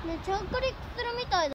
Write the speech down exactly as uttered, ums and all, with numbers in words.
着陸するみたいだ。